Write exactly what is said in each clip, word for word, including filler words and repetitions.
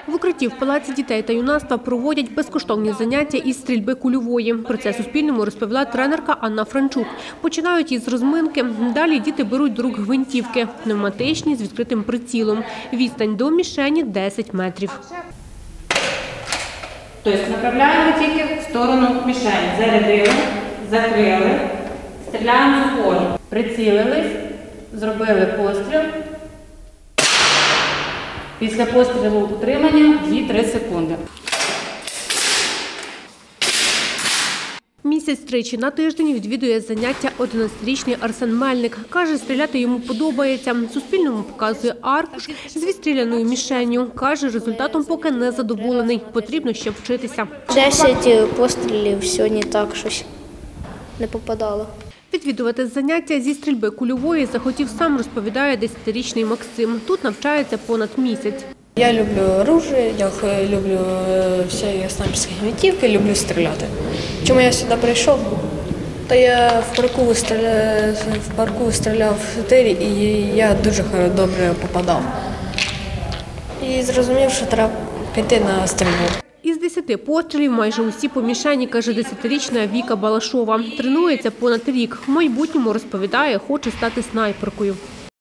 В укритті в Палаці дітей та юнацтва проводять безкоштовні заняття із стрільби кульової. Про це Суспільному розповіла тренерка Анна Франчук. Починають із розминки. Далі діти беруть до рук гвинтівки, пневматичні з відкритим прицілом. Відстань до мішені – десять метрів. Тобто направляємо тільки в сторону мішені. Зарядили, закрили, стріляємо в упор. Прицілились, зробили постріл. Після пострілу утримання дві-три секунди. Місяць тричі на тиждень відвідує заняття одинадцятирічний Арсен Мельник. Каже, стріляти йому подобається. Суспільному показує аркуш з відстріляною мішенню. Каже, результатом поки не задоволений. Потрібно ще вчитися. Десять пострілів сьогодні так щось не попадало. Відвідувати заняття зі стрільби кульової захотів сам, розповідає десятирічний Максим. Тут навчається понад місяць. Я люблю оружие, я люблю всі снайперські гвинтівки, люблю стріляти. Чому я сюди прийшов? Та я в парку стріляв, в парку стріляв в тирі і я дуже добре попадав. І зрозумів, що треба піти на стрільбу. Із десяти пострілів майже усі по мішені, каже десятирічна Віка Балашова. Тренується понад рік. В майбутньому, розповідає, хоче стати снайперкою.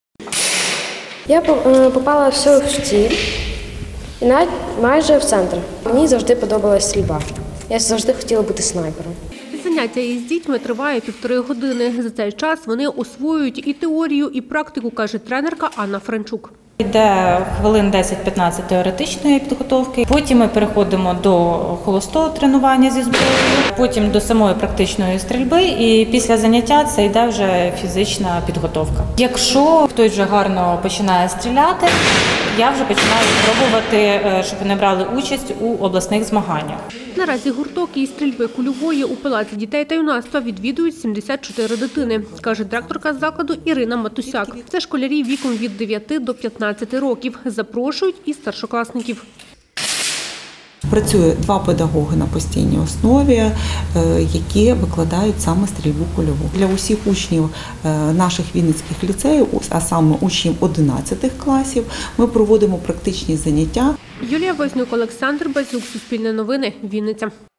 Я попала все в ціль і навіть майже в центр. Мені завжди подобалась стрільба. Я завжди хотіла бути снайпером. Заняття із дітьми триває півтори години. За цей час вони освоюють і теорію, і практику, каже тренерка Анна Франчук. Йде хвилин десять-п'ятнадцять теоретичної підготовки, потім ми переходимо до холостого тренування зі зброєю, потім до самої практичної стрільби і після заняття це йде вже фізична підготовка. Якщо хтось вже гарно починає стріляти, я вже починаю спробувати, щоб вони брали участь у обласних змаганнях. Наразі гурток із стрільби кульової у Палаці дітей та юнацтва відвідують сімдесят чотири дитини, каже директорка закладу Ірина Матусяк. Це школярі віком від дев'яти до п'ятнадцяти років. Запрошують і старшокласників. Працює два педагоги на постійній основі, які викладають саме стрільбу кульову. Для усіх учнів наших вінницьких ліцеїв, а саме учнів одинадцятих класів, ми проводимо практичні заняття. Юлія Вознюк, Олександр Базюк, Суспільне новини, Вінниця.